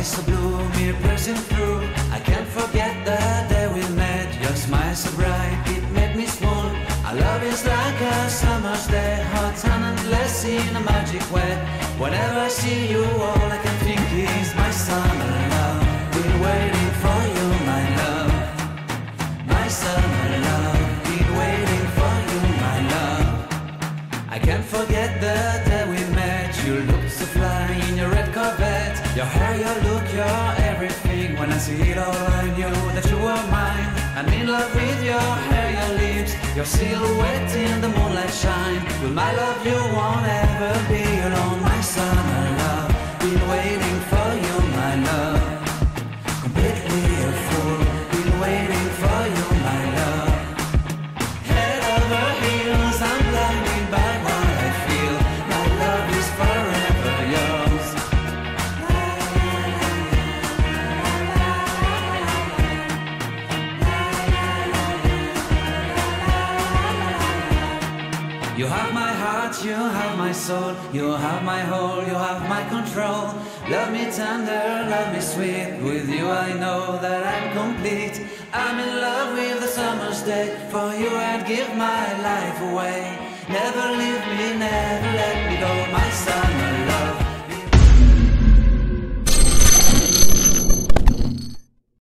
so blue, me pressing through. I can't forget the day we met. Your smile so bright, it made me swoon. Our love is like a summer's day, hot and endless in a magic way. Whenever I see you, all I can think is my summer love. Been waiting for you, my love. My summer love. Been waiting for you, my love. I can't forget the day we met. You looked so fly in your red Corvette. Your hair, your look, your everything. When I see it all, I knew that you were mine. I'm in love with your hair, your lips, your silhouette in the moonlight shine. With my love, you won't ever be alone. My summer love, been waiting for you, my love. Completely a fool, been waiting for you, my love. Head over heels, I'm blinded by what I feel. My love is forever yours. You have my heart, you have my soul, you have my whole, you have my control. Love me tender, love me sweet, with you I know that I'm complete. I'm in love with the summer's day, for you I'd give my life away. Never leave me, never let me go.